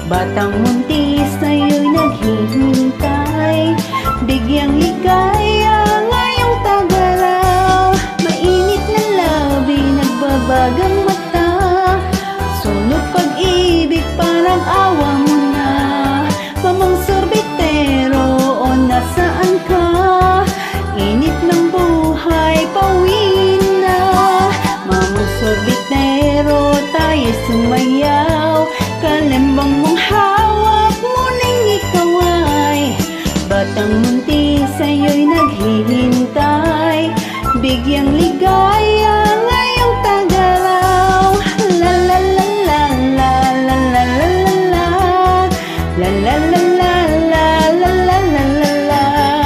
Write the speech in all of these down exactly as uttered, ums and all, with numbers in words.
Batang muntis sa'yo'y naghihintay, bigyang ligaya ngayong tagaraw. Mainit na labi, nagbabagang mata, sunog pag-ibig parang awa mo na. Mamang sorbetero, o nasaan ka? Init ng buhay, pauwi na. Mamang sorbetero, tayo sumayaw, kalembang mong hawak, muling ikaw ay batang muntis sa'yo'y naghihintay, bigyang ligaya ngayong tagaraw. La la la la la la la la la la la la la la la la la la la.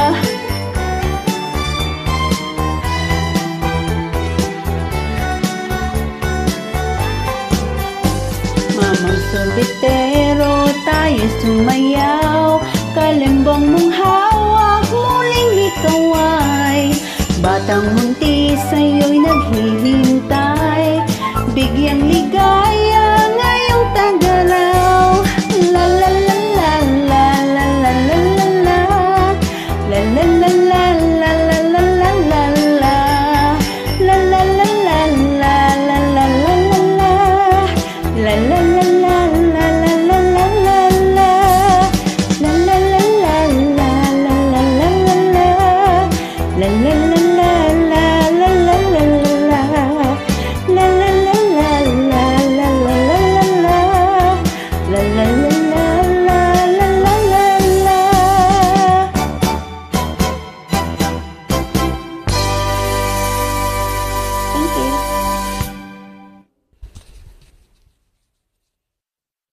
Mamang sorbetero, tayo sumayaw, kalembang mong hawak, muling ikaw ay batang muntis sa'yo'y naghihintay, bigyang ligaya